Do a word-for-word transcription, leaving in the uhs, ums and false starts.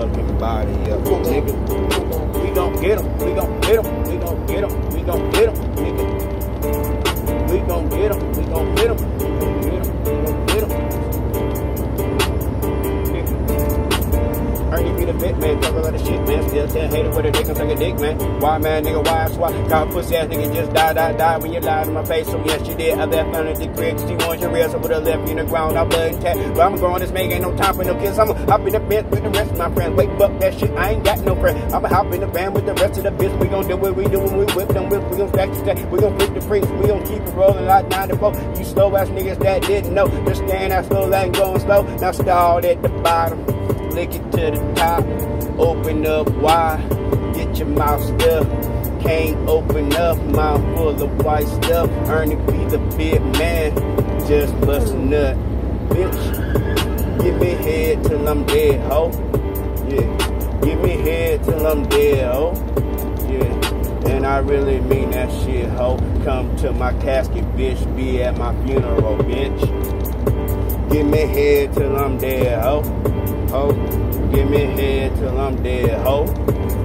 motherfucking body up, nigga. We gon' get 'em, we gon' get 'em, we gon' get 'em, we gon' get 'em, nigga. We gon' get 'em, we gon' get 'em, we gon' get 'em, we gon' get 'em. Ernie be the bit, man, talk a lot of shit, man. Still saying hater with a dick, I'm suck a dick, man. Why, man, nigga, why, why? Call pussy ass nigga just die, die, die when you lied in my face. So yes, she did. I left under the crib, she wants your real, so with her left in the ground, I blood and tat. But I'm growing this man, ain't no time for no kids. I'ma hop in the bed with the rest of my friends. Wake up that shit, I ain't got no friend. I'ma hop in the van with the rest of the bitch. We gon' do what we do when we whip them whips. We gon' stack the stack, we gon' flip the freaks. We gon' keep it rolling like ninety-four. You slow ass niggas that didn't know. Just stand out slow, ain't going slow. Now stalled at the bottom, lick it to the top. Open up wide, get your mouth stuffed. Can't open up, mouth full of white stuff. Ernie be the big man, just bust a nut. Bitch, give me head till I'm dead, ho. Yeah, give me head till I'm dead, ho. Yeah, and I really mean that shit, ho. Come to my casket, bitch, be at my funeral, bitch. Give me head till I'm dead, ho. Ho. Give me head till I'm dead, ho.